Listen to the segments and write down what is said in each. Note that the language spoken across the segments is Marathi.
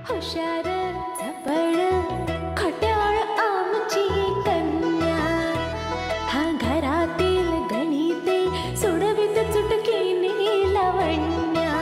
हुशार झपड खट्याळ आमची कन्या, हा घरातील गणिते सोडवित चुटकीने लावण्या,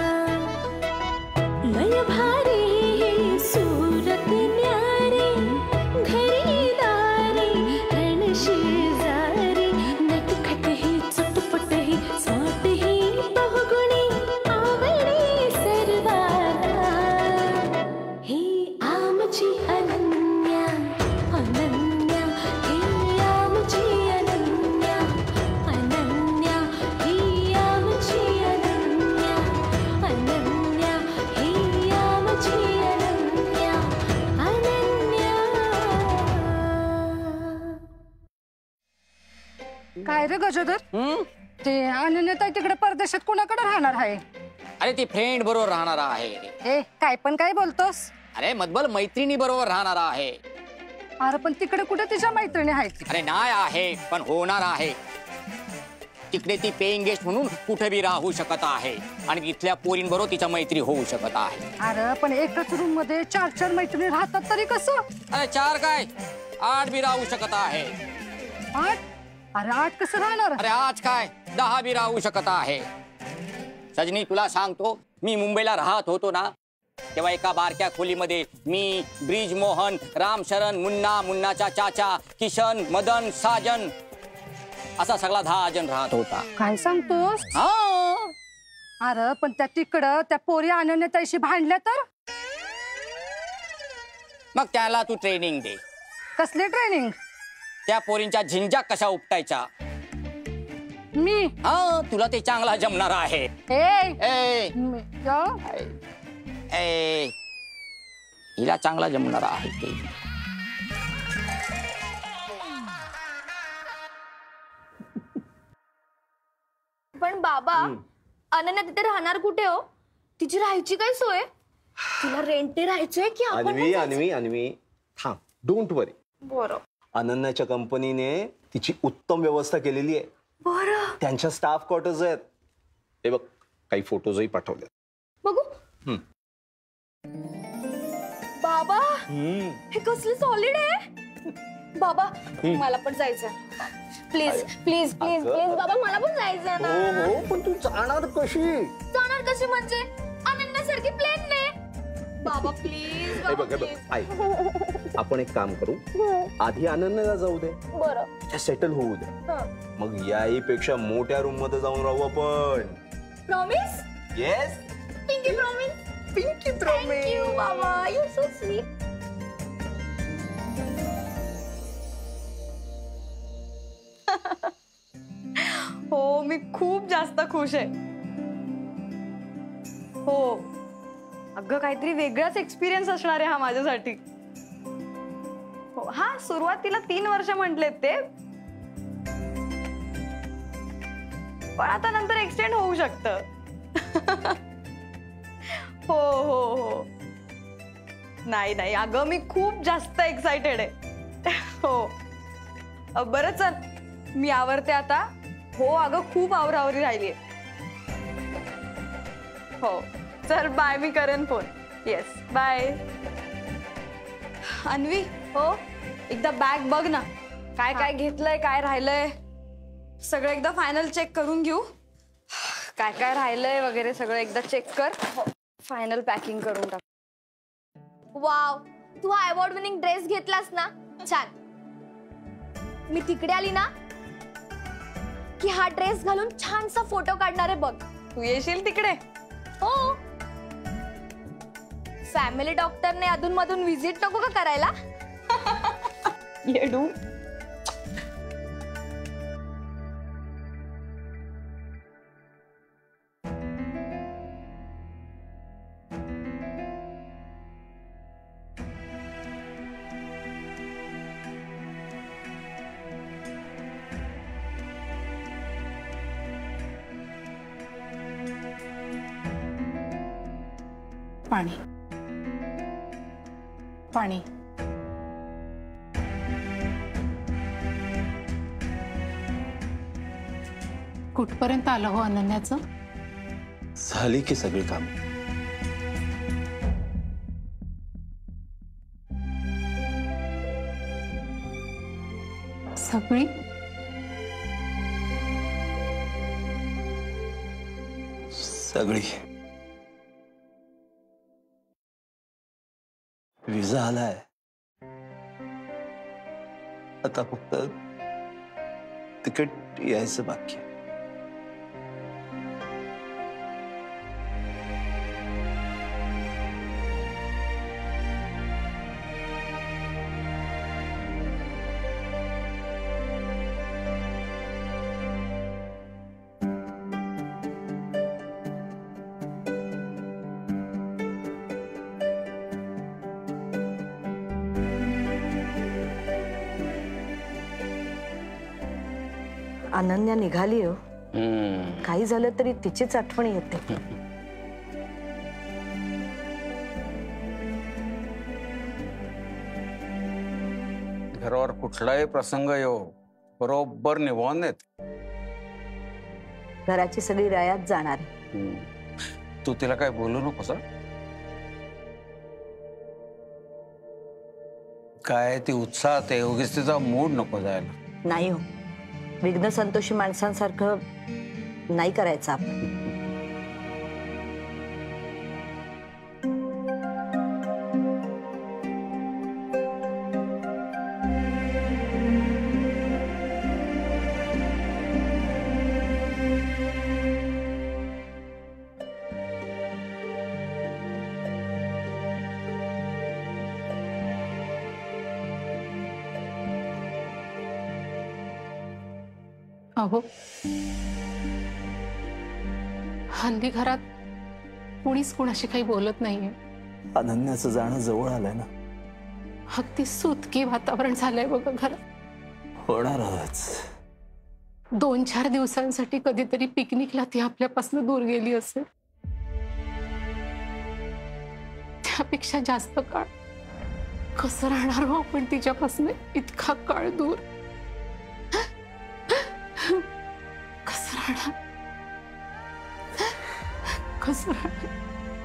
लय भारी ही सूरत न्यारी, घरी दारी रण शेजारी, नटखट ही चटपट ही स्वाट ही बहुगुणी आवडी सर्वांना, ही आमची अनन्या अनन्या, ही आमची अनन्या अनन्या, ही आमची अनन्या अनन्या, ही आमची अनन्या अनन्या. काय रे गजोदर, ते अनन्यता तिकडे परदेशात कुणाकडे राहणार आहे? अरे ती फ्रेंड बरोबर राहणार आहे. ए काय पण काय बोलतोस? अरे मधबल मैत्रिणी बरोबर राहणार आहे. अरे पण तिकडे कुठे तिच्या मैत्रिणी आहेत? अरे नाही आहे पण होणार आहे. तिकडे ती पेइंग गेस्ट म्हणून कुठे बी राहू शकत आहे आणि तिथल्या पोरींबरोबर तिच्या मैत्री होऊ शकत आहे. अरे पण एकच रूम मध्ये 4 मैत्रिणी राहतात तरी कसं? अरे 4 काय 8 बी राहू शकत आहे. 8? अरे 8 कसं राहणार? अरे आज काय 10 बी राहू शकत आहे. सजनी तुला सांगतो, मी मुंबईला राहत होतो ना, तेव्हा एका बारक्या खोलीमध्ये मी, ब्रिज मोहन, रामशरण, मुन्ना, मुन्नाचा चाचा, किशन, मदन, साजन असा सगळा 10 जण राहत होता. काय सांगतोस? हा. अरे पण त्या तिकडं त्या पोरी अनन्यताईशी भांडल्या तर? मग त्याला तू ट्रेनिंग दे. कसली ट्रेनिंग? त्या पोरींच्या झिंजा कशा उपटायच्या. मी? हा तुला ते चांगला जमणार आहे. ए ए हिला चांगला जमणार आहे ते. पण बाबा, अनन्या तिथे राहणार कुठे हो? तिची राहायची काय सोय? तिला रेंटे राहायचंय की आपण? अन्वी थांब, डोंट वरी. बरं. अनन्याच्या कंपनीने तिची उत्तम व्यवस्था केलेली आहे. बरं. त्यांच्या स्टाफ क्वार्टर्स आहेत. हे बघ, काही फोटोजही पाठवले. बघू. बाबा, हे कसले सॉलिड आहे. बाबा मला पण जायचंय. प्लीज प्लीज प्लीज प्लीज बाबा, मला पण जायचंय ना. हो पण तू जाणार कशी? जाणार कशी म्हणजे अनन्यासारखी प्लेन ने. बाबा प्लीज. हे बघ ऐक, आपण एक काम करू, आधी अनन्याला जाऊ दे. बरं. सेटल होऊ दे, मग याहीपेक्षा मोठ्या रूम मध्ये जाऊन राहू आपण. Promise? Yes. Pinky promise. Pinky promise. Thank you बाबा, यू सो स्वीट. हो मी खूप जास्त खुश आहे. हो अगं काहीतरी वेगळाच एक्सपिरियन्स असणार आहे हा माझ्यासाठी. हो हा सुरुवातीला 3 वर्ष म्हटलेत ते, पण आता नंतर एक्सटेंड होऊ शकतं. हो हो हो नाही नाही अगं मी खूप जास्त एक्साइटेड आहे. हो बरं चल मी आवरते आता. हो अगं खूप आवरावरी राहिलीये. हो चल बाय, मी करेन फोन. Yes bye. अन्वी हो एकदा बॅग बघ ना, काय काय घेतलंय काय राहिलंय सगळं एकदा फायनल चेक करून घेऊ. काय काय राहिलंय वगैरे सगळं एकदा चेक कर. फायनल पॅकिंग करून टाक. वाव, तू हा अवॉर्ड विनिंग ड्रेस घेतलास ना, छान. मी तिकडे आली ना की हा ड्रेस घालून छानसा फोटो काढणार आहे बघ. तू येशील तिकडे? हो. फॅमिली डॉक्टरने अधून मधून विजिट नको का करायला? येडू. पाणी पाणी. कुठपर्यंत आलं हो अनन्याचं? झाली की सगळी काम. सगळी सगळी विजा आलाय, आता फक्त तिकीट यायचं बाकी आहे. अनन्या निघाली हो. काही झालं तरी तिचीच आठवण येते. घरावर कुठलाही प्रसंग येऊ बरोबर निभावून येते. घराची सगळी रयात जाणार आहे. तू तिला काय बोलू नकोस हं? काय ती उत्साहात आहे, उगीच तिचा मूड नको जायला. नाही हो, विघ्न संतोषी माणसांसारखं नाही करायचं आपण. अहो, हल्ली घरात कोणीच कोणाशी काही बोलत नाहीये. अनन्याचं जाणं जवळ आलंय ना. अगदी सुतकी वातावरण झालंय बघा घरात. होणारच. 2-4 दिवसांसाठी कधीतरी पिकनिकला ती आपल्यापासून दूर गेली असेल. त्यापेक्षा जास्त काळ कसं राहणार हो आपण तिच्यापासून इतका काळ दूर. कसं राहणार, कसं राहणार,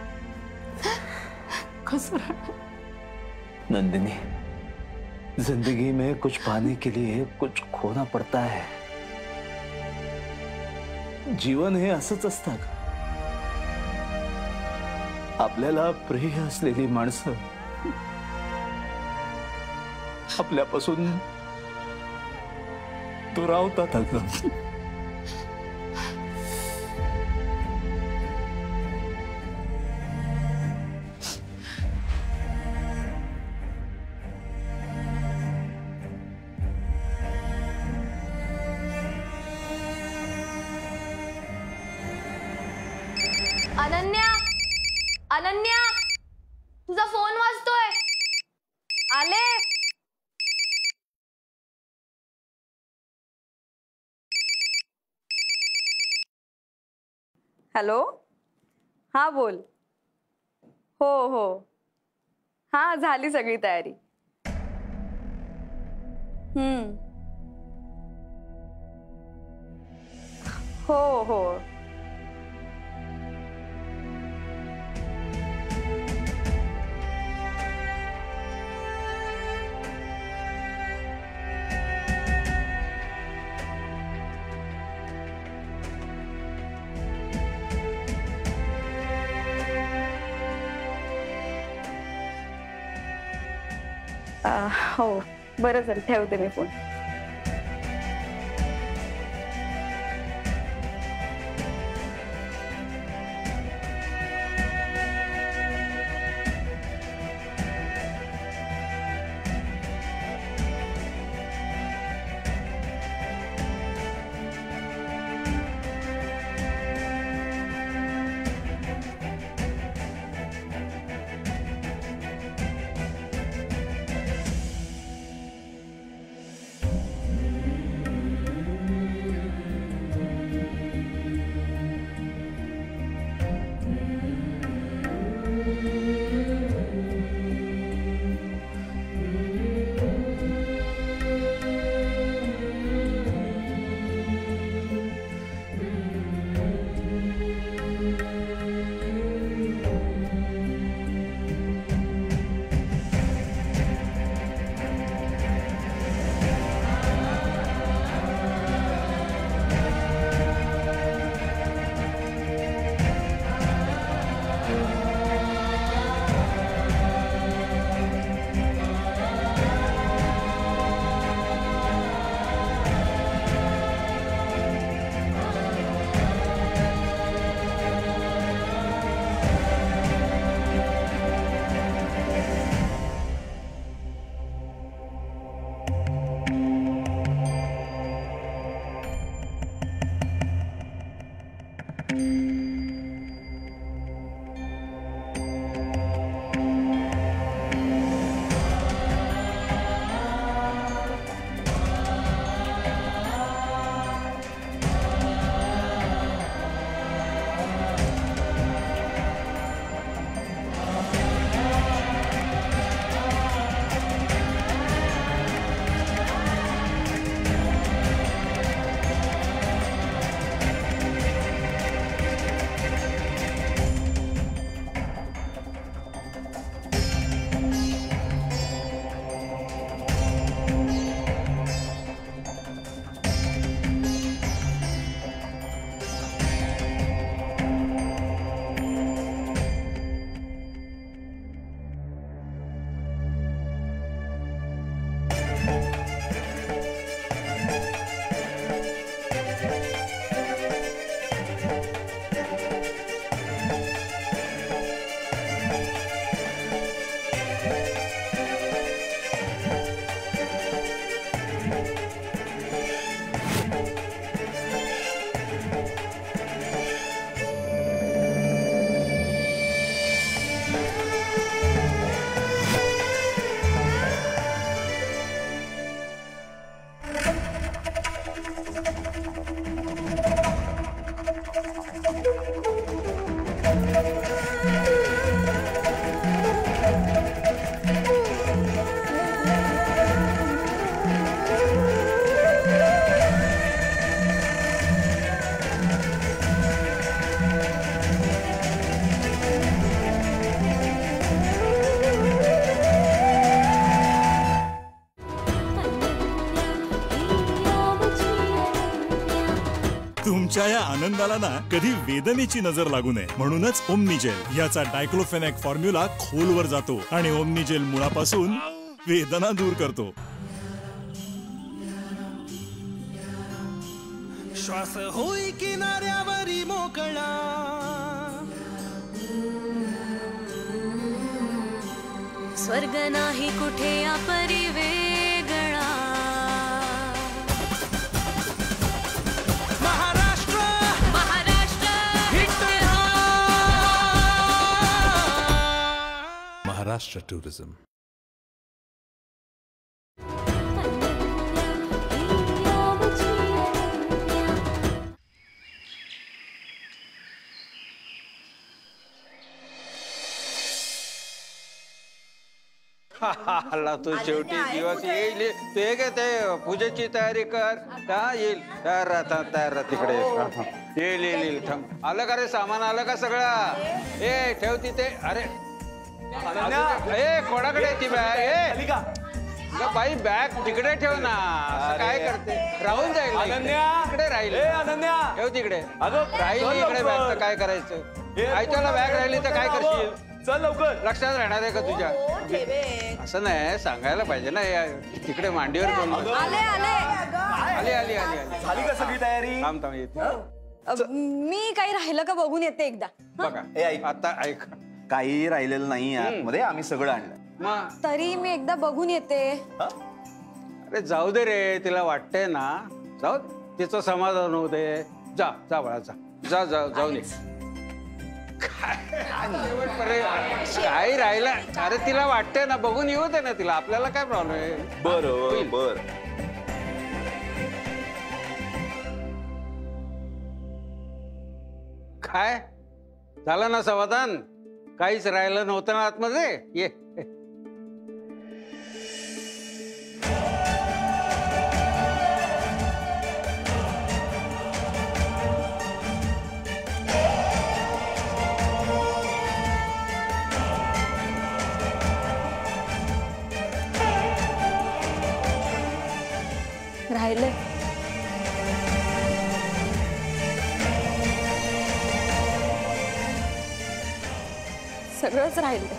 कसं राहणार. नंदिनी, जिंदगी में कुछ पाने के लिए कुछ खोना पड़ता है. जीवन हे असंच असतं का? आपल्याला प्रिय असलेली माणसं आपल्यापासून दुरावतात अगं. अनन्या, अनन्या, तुझा फोन वाजतोय. आले. हॅलो, हा बोल. हो हो, हा झाली सगळी तयारी. हो हो. हो बरं, चल ठेवते मी फोन. तुमच्या या आनंदाला ना कधी वेदनेची नजर लागू नये म्हणूनच ओमनीजेल याचा डायक्लोफेनॅक फॉर्म्युला खोलवर जातो आणि ओमनीजेल मुळापासून वेदना दूर करतो. श्वास होई किनाऱ्यावरी मोकळा, स्वर्ग नाही कुठे अपरी वेगळा. महाराष्ट्र महाराष्ट्र महाराष्ट्र टुरिझम. आला तू शेवटी दिवस येईल. तू हे काय ते पूजेची तयारी कर. हा येईल. तयार राहता तयार राहा तिकडे. येईल येईल येईल. थांब. आलं का रे सामान आलं का सगळं? ए ठेव तिथे. अरे ए कोणाकडे ती बॅग? ए बाई बॅग तिकडे ठेव ना. असं काय करते? राहून जाईल. तिकडे राहील. ठेव तिकडे. राहील इकडे बॅग. तर काय करायचं? आयत्याला बॅग राहिली तर काय करशील? चल लवकर. लक्षात राहणार आहे का तुझ्या? असं नाही सांगायला पाहिजे ना. तिकडे मांडीवर बोल. आले आले आली आली आली आली. झाली का सगळी तयारी? थांब थांब येते. मी काही राहिलं का बघून येते एकदा. बघा ए ऐक, आता ऐक. काही राहिलेलं नाही आतमध्ये. आम्ही सगळं आणलं. मग तरी मी एकदा बघून येते. अरे जाऊ दे रे. तिला वाटतंय ना. जाऊ तिचं समाधान होऊ दे. जा जा बाळा जा जा जा जाऊ दे. काय राहिलं? अरे तिला वाटतंय ना. बघून येऊ दे ना तिला. आपल्याला काय प्रॉब्लेम आहे? बरं बर. काय झालं ना समाधान? काहीच राहिलं नव्हतं ना आतमध्ये? ये राहिले. सगळंच राहिलं.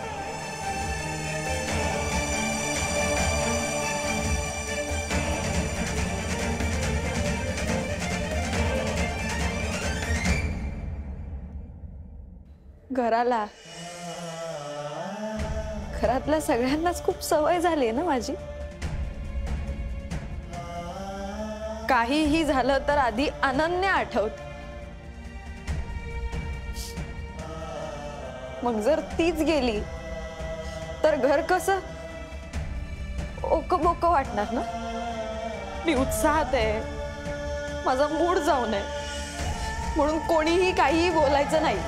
घराला घरातल्या सगळ्यांनाच खूप सवय झाली आहे ना माझी. काहीही झालं तर आधी अनन्य आठवत. मग जर तीच गेली तर घर कसं ओकबोक वाटणार ना. मी उत्साहात आहे. माझा मूड जाऊ नये म्हणून कोणीही काहीही बोलायचं नाही.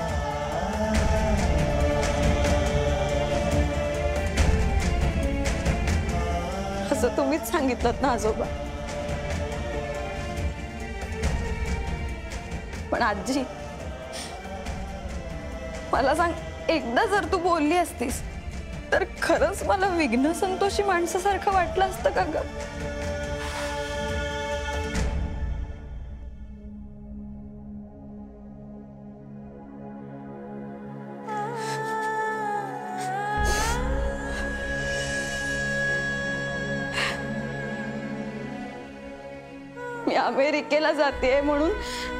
असं तुम्हीच सांगितलं ना आजोबा. पण आजी मला सांग, एकदा जर तू बोलली असतीस तर खरंच मला विघ्न संतोषी माणसासारखं वाटलं असतं का ग? मी अमेरिकेला जाते म्हणून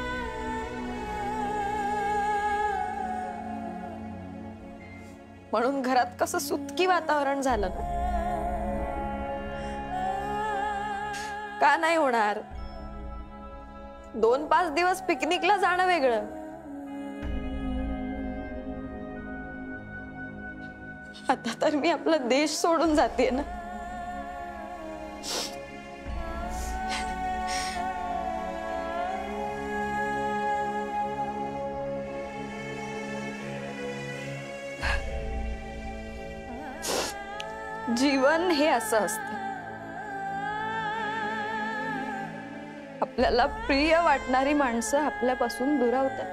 घरात कसं सुतकी वातावरण झालं ना. का नाही होणार? 2-5 दिवस पिकनिकला जाणं वेगळं. आता तर मी आपला देश सोडून जाते ना. जीवन हे असं असतं. आपल्याला प्रिय वाटणारी माणसं आपल्यापासून दुरावतात.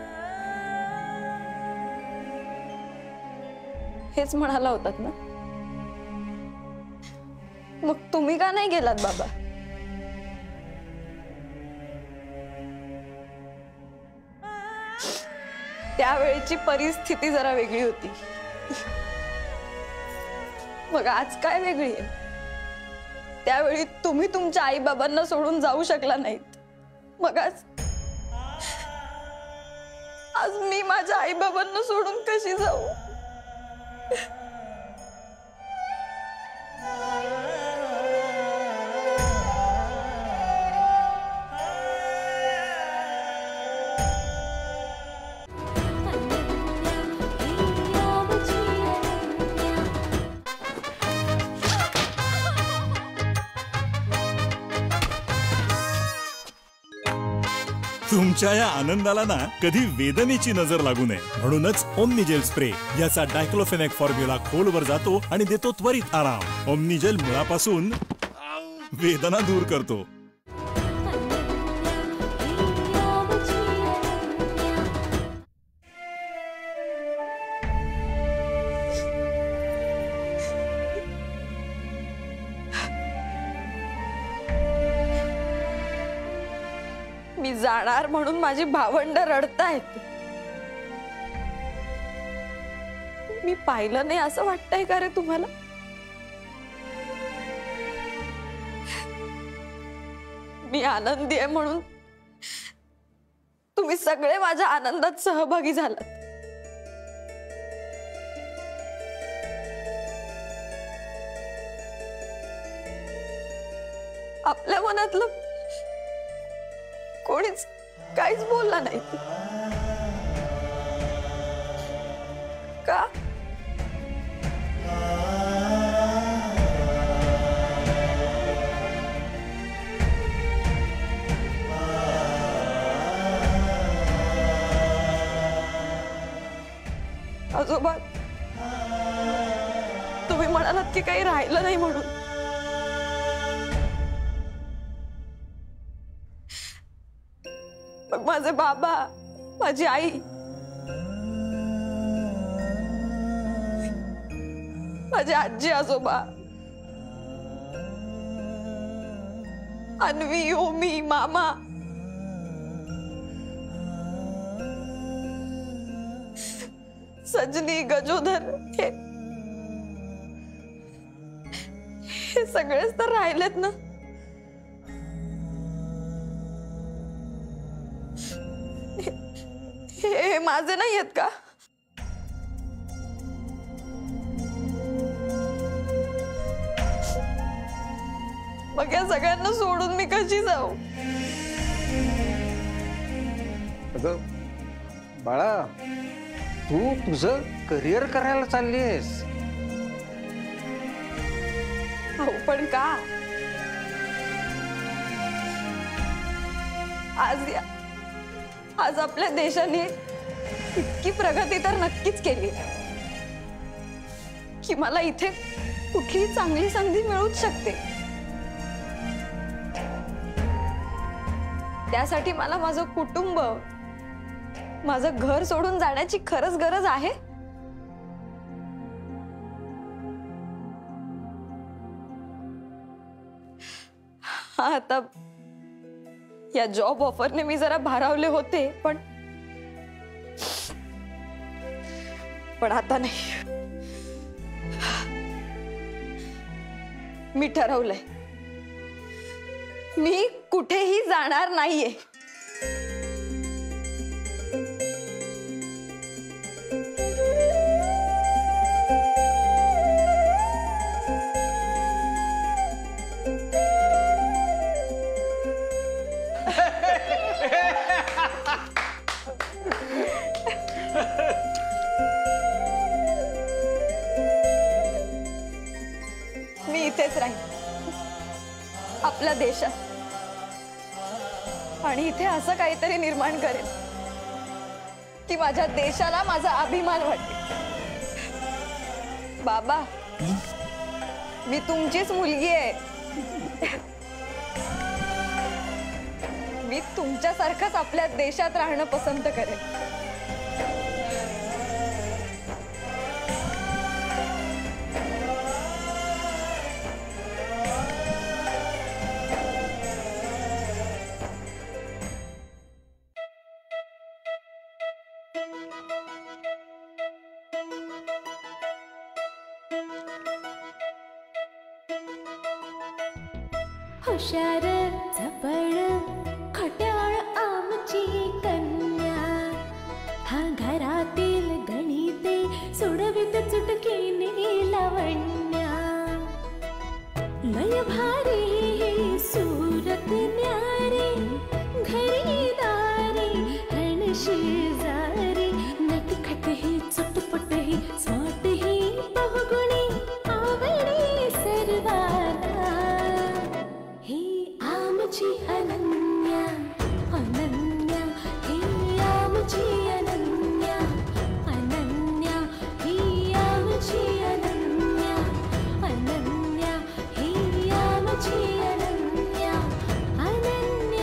हेच म्हणाला होतात ना. मग तुम्ही का नाही गेलात बाबा? त्यावेळेची परिस्थिती जरा वेगळी होती. मग आज काय वेगळी आहे? त्यावेळी तुम्ही तुमच्या आई बाबांना सोडून जाऊ शकला नाहीत. मग आज मी माझ्या आई बाबांना सोडून कशी जाऊ? तुमच्या या आनंदाला ना कधी वेदनेची नजर लागू नये म्हणूनच ओमनीजेल स्प्रे याचा डायक्लोफेनेक फॉर्म्युला खोलवर जातो आणि देतो त्वरित आराम. ओमनीजेल मुळापासून वेदना दूर करतो. मी जाणार म्हणून माझी भावंड रडतायत. मी पाहिलं नाही असं वाटतंय का रे तुम्हाला? मी आनंदी आहे म्हणून तुम्ही सगळे माझ्या आनंदात सहभागी झालात. आपल्या मनातलं कोणीच काहीच बोलला नाही का? आजोबा, तुम्ही म्हणालात की काही राहिलं नाही म्हणून. मग माझे बाबा, माझी आई, माझे आजी आजोबा, अन्वी, ओमी, मामा, सजनी, गजोधर, हे सगळेच तर राहिलेत ना. हे माझे नाही आहेत का? मग या सगळ्यांना सोडून मी कशी जाऊ? अगं बाळा, तू तुझं करिअर करायला चाललीयस. हो, पण का? आज आपल्या देशाने इतकी प्रगती तर नक्कीच केली की मला इथे कुठलीही चांगली संधी मिळूच शकते. त्यासाठी मला माझं कुटुंब, माझं घर सोडून जाण्याची खरंच गरज आहे. हा, आता या जॉब ऑफरने मी जरा भारावले होते, पण आता नाही. मी ठरवलंय, मी कुठेही जाणार नाहीये. मी इथेच राहीन आपल्या देशात, आणि इथे असं काहीतरी निर्माण करेन की माझ्या देशाला माझा अभिमान वाटेल. बाबा, मी तुमचीच मुलगी आहे. मी तुमच्यासारखंच आपल्या देशात राहणं पसंत करेन. हुशार चपळ खट्याळ आमची कन्या, हा घरातील गणिते सोडवित चुटकीने लावण्या. लय भारी ही सूरत न्यारी, घरी दारी हण शेजारी, नटखट ही चटपट ही स्मार्ट ही बहुगुणी आवडी सर्वांना. ही आमची अनन्या अनन्या, ही आमची अनन्या अनन्या, ही आमची अनन्या अनन्या, ही आमची अनन्या अनन्या.